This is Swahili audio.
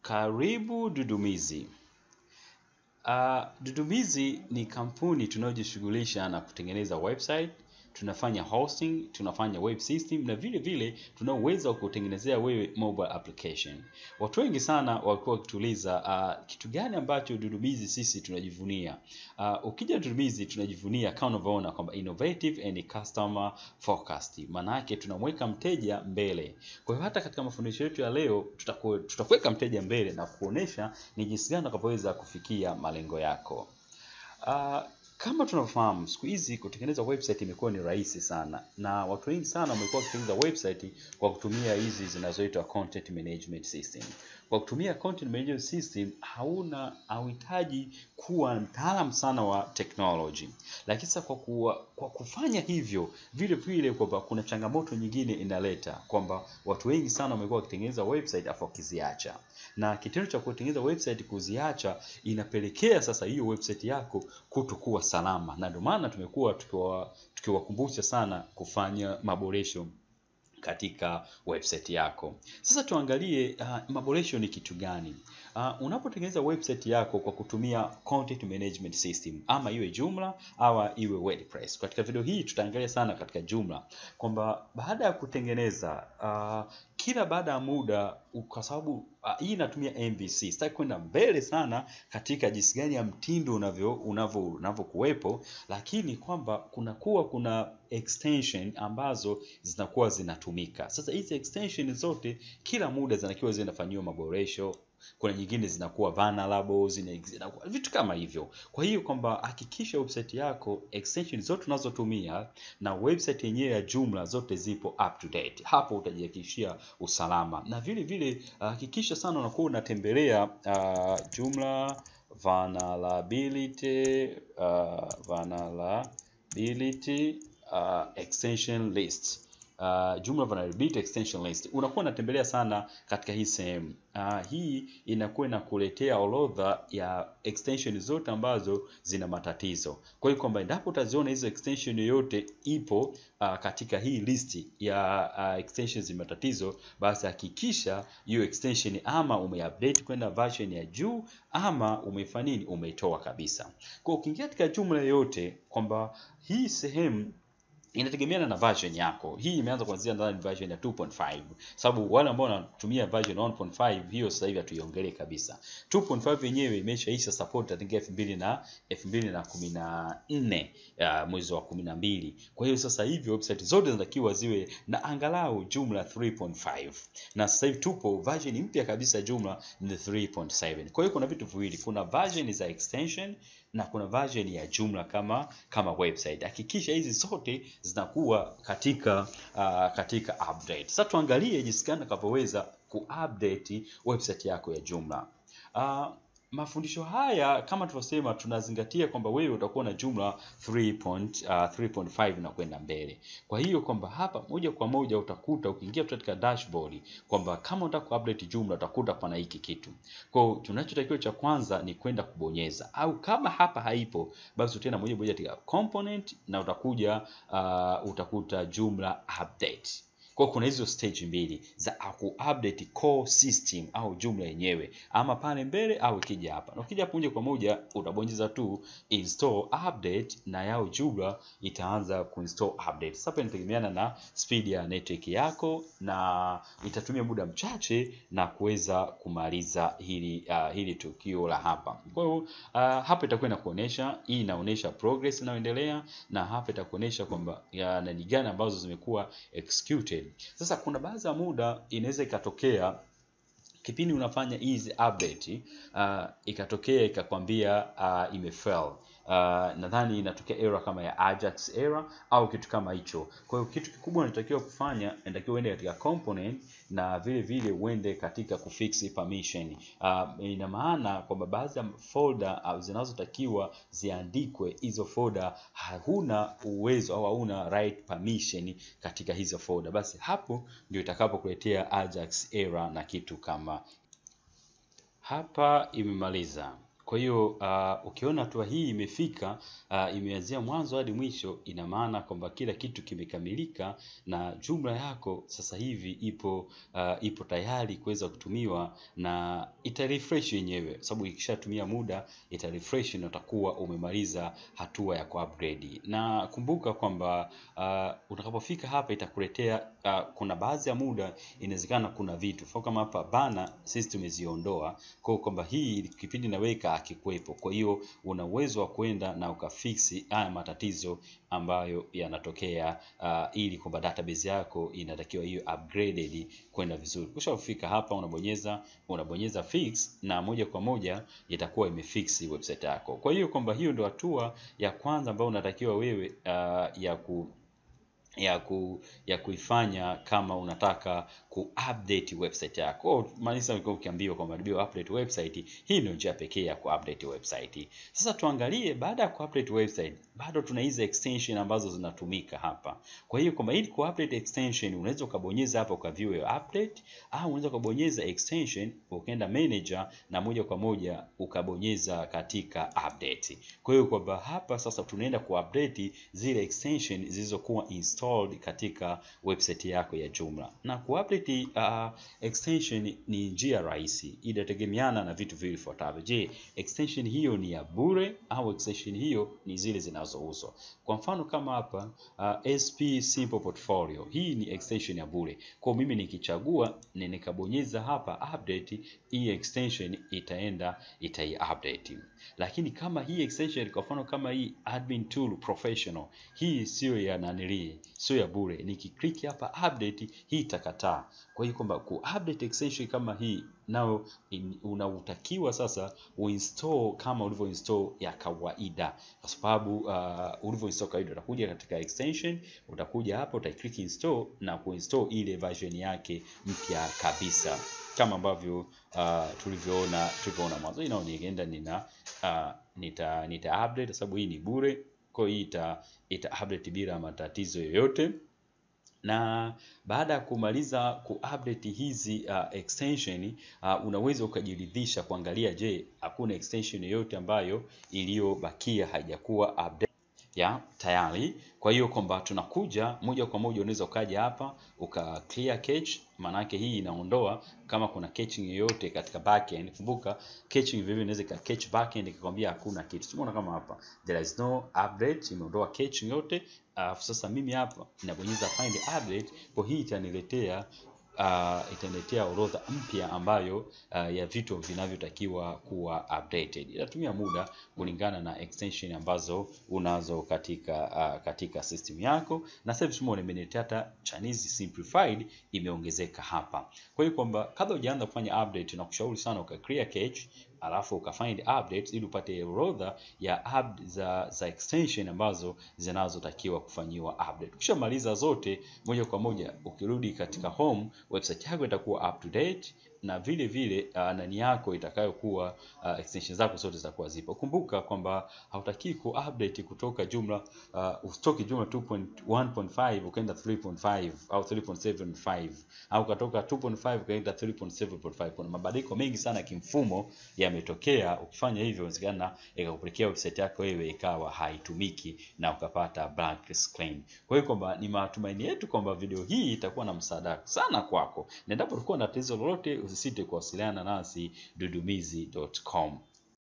Karibu Dudumizi. Dudumizi ni kampuni tunayojishughulisha na kutengeneza website, tunafanya hosting, tunafanya web system na vile vile tuna uwezo wa kutengenezea wewe mobile application. Watu wengi sana walikuwa wakituuliza kitu gani ambacho Dudumizi sisi tunajivunia. Ukija Dudumizi tunajivunia kama unavyoona kwamba innovative and customer focused. Maana yake tunamweka mteja mbele. Kwa hiyo hata katika mafundisho yetu ya leo tutakuweka mteja mbele na kuonesha ni jinsi gani utakapoweza kufikia malengo yako. Kama tunafahamu siku hizi kutengeneza website imekuwa ni rahisi sana, na watu wengi sana wamekuwa wakitengeneza website kwa kutumia hizi zinazoitwa content management system. Kwa kutumia content management system hauhitaji kuwa mtaalamu sana wa technology. Lakini sasa kwa kufanya hivyo vile vile kwamba kuna changamoto nyingine inaleta kwamba watu wengi sana wamekuwa wakitengeneza website afu wakiziacha. Na kitendo cha kutengeneza website kuziacha inapelekea sasa hiyo website yako kutokuwa salama. Na ndio maana tumekuwa tukiwakumbusha sana kufanya maboresho katika website yako. Sasa tuangalie maboresho ni kitu gani. Unapotengeneza website yako kwa kutumia content management system, ama iwe Joomla au iwe WordPress. Katika video hii tutaangalia sana katika Joomla kwamba baada ya kutengeneza kila baada ya muda, kwa sababu hii inatumia MVC, sitaki kwenda mbele sana katika jinsi gani ya mtindo unavyokuwepo, lakini kwamba kuna extension ambazo zinakuwa zinatumika. Sasa hizi extension zote kila muda zinakuwa zinafanywa maboresho. Kuna nyingine zinakuwa vulnerable, zinakuwa vitu kama hivyo. Kwa hiyo kwamba hakikisha website yako extension zote unazotumia na website yenyewe ya Joomla zote zipo up to date. Hapo utajihakikishia usalama. Na vile vile hakikisha sana unakuwa unatembelea Joomla vulnerability extension list. Joomla vulnerability extension list. Unakuwa unatembelea sana katika hii sehemu. Hii inakuwa inakuletea orodha ya extension zote ambazo zina matatizo. Kwa hiyo kwamba endapo utaziona hizo extension yoyote ipo katika hii listi ya extensions zina matatizo, basi hakikisha hiyo extension ama umeupdate kwenda version ya juu ama umefanya nini, umeitoa kabisa. Kwa ukiingia katika Joomla yote kwamba hii sehemu inategemeana na version yako. Hii imeanza kuanzia ndani version ya 2.5. Sababu wale ambao wanatumia version 1.5 hiyo sasa hivi hatuiongelee kabisa. 2.5 yenyewe imeshaisha support I think 2014 mwezi wa 12. Kwa hiyo sasa hivi website zote zinatakiwa ziwe na angalau Joomla 3.5. Na sasa hivi tupo version mpya kabisa Joomla ni 3.7. Kwa hiyo kuna vitu viwili, kuna version za extension na kuna version ya Joomla kama website. Hakikisha hizi zote zinakuwa katika update. Sasa tuangalie jinsi gani unavyoweza kuupdate website yako ya Joomla. Mafundisho haya kama tulivyosema tunazingatia kwamba wewe utakuwa na Joomla 3.5 na kwenda mbele. Kwa hiyo kwamba hapa moja kwa moja utakuta ukiingia katika dashboard kwamba kama unataka kuupdate Joomla utakuta pana hiki kitu. Kwa hiyo tunachotakiwa cha kwanza ni kwenda kubonyeza, au kama hapa haipo basi utaenda moja kwa moja katika component na utakuta Joomla update. Kwa kuna hizo stage mbili za ku-update core system au Joomla yenyewe, ama pale mbele au ukija hapa. Na ukija hapo moja kwa moja utabonyeza tu install update na yao Joomla itaanza kuinstall update. Sasa inategemeana na speed ya network yako na itatumia muda mchache na kuweza kumaliza hili tukio la hapa. Kwa hiyo hapa itakuwa inakuonesha, hii inaonesha progress inayoendelea, na hapa itakuonesha kwamba ni gani ambazo zimekuwa executed. Sasa kuna baadhi ya muda inaweza ikatokea kipindi unafanya hizi update ikatokea ikakwambia imefail. Nadhani inatokea error kama ya Ajax error au kitu kama hicho. Kwa hiyo kitu kikubwa unatakiwa kufanya, unatakiwa uende katika component na vile vile uende katika kufix permission. Ina maana kwamba baadhi ya folder zinazotakiwa ziandikwe, hizo folder huna uwezo au hauna right permission katika hizo folder, basi hapo ndio itakapokuletea Ajax error na kitu kama hapa imemaliza. Kwa hiyo ukiona hatua hii imefika, imeanzia mwanzo hadi mwisho, ina maana kwamba kila kitu kimekamilika na Joomla yako sasa hivi ipo tayari kuweza kutumiwa, na ita refresh yenyewe, sababu ikishatumia muda ita refresh na utakuwa umemaliza hatua ya ku-upgrade. Na kumbuka kwamba utakapofika hapa itakuletea kuna baadhi ya muda inawezekana kuna vitu kama hapa bana sisi tumeziondoa, kwa kwamba hii kipindi naweka akikuepo. Kwa hiyo una uwezo wa kwenda na ukafiksi haya matatizo ambayo yanatokea, ili kwamba database yako inatakiwa hiyo upgraded kwenda vizuri. Kisha ufika hapa unabonyeza fix, na moja kwa moja itakuwa imefix website yako. Kwa hiyo kwamba hiyo ndio hatua ya kwanza ambayo unatakiwa wewe ya kuifanya kama unataka ku-update website yako. Maana ukiambiwa kwamba ndio update website, hii ndio njia pekee ya ku-update website. Sasa tuangalie, baada ya ku-update website bado tuna hizo extension ambazo zinatumika hapa. Kwa hiyo kwamba ili ku-update extension unaweza ukabonyeza hapa ukaview your update, au unaweza ukabonyeza extension ukaenda manager na moja kwa moja ukabonyeza katika update. Kwa hiyo kwamba hapa sasa tunaenda ku-update zile extension zilizokuwa installed katika website yako ya Joomla. Na ku-update extension ni njia rahisi, inategemeana na vitu vifuatavyo. Je, extension hiyo ni ya bure au extension hiyo ni zile zinazouzwa? Kwa mfano kama hapa SP Simple Portfolio, hii ni extension ya bure. Kwa mimi nikichagua nikabonyeza hapa update, hii extension itai-update. Lakini kama hii extension kwa mfano kama hii Admin Tool Professional, hii sio ya nanili, sio ya bure. Nikiklik hapa update, hii itakataa. Kwa hiyo kwamba ku-update extension kama hii nao unautakiwa sasa uinstall kama ulivyo install ya kawaida, kwa sababu ulivyo install kawaida utakuja katika extension, utakuja hapa utaklik install na kuinstall ile version yake mpya kabisa, kama ambavyo tulivyoona mwanzo. Ina nienda nita update sababu hii ni bure, kwa hiyo ita update bila matatizo yoyote. Na baada ya kumaliza ku-update hizi extension, unaweza ukajiridhisha kuangalia, je, hakuna extension yoyote ambayo iliyobakia haijakuwa update tayari. Kwa hiyo kwamba tunakuja moja kwa moja, unaweza ukaja hapa uka clear cache, manake hii inaondoa kama kuna caching yoyote katika backend. Kumbuka caching vivyo inaweza ka cache backend ikikwambia hakuna kitu. Tumeona kama hapa there is no update, imeondoa caching yote. Sasa mimi hapa ninabonyeza find update, kwa hii itaniletea orodha mpya ambayo ya vitu vinavyotakiwa kuwa updated. Inatumia muda kulingana na extension ambazo unazo katika system yako. Na sasa tumeona metadata Chinese simplified imeongezeka hapa. Kwa hiyo kwamba kabla hujaanza kufanya update, na kushauri sana uka clear cache alafu uka find updates ili upate orodha ya za extension ambazo zinazotakiwa kufanyiwa update. Ukishamaliza zote, moja kwa moja ukirudi katika home, website yako itakuwa up to date, na vile vile nani yako itakayokuwa extensions zako zote zitakuwa zipo. Kumbuka kwamba hautaki ku-update kutoka Joomla usitoke Joomla 2.1.5 ukaenda 3.5 au 3.75 au kutoka 2.5 ukaenda 3.7.5. Kuna mabadiliko mengi sana kimfumo yametokea. Ukifanya hivyo inawezekana ikakupelekea website yako wewe ikawa haitumiki na ukapata blank screen. Kwa hiyo kwamba ni matumaini yetu kwamba video hii itakuwa na msaada sana kwako, na endapo ulikuwa na tatizo lolote usisite kuwasiliana nasi dudumizi.com.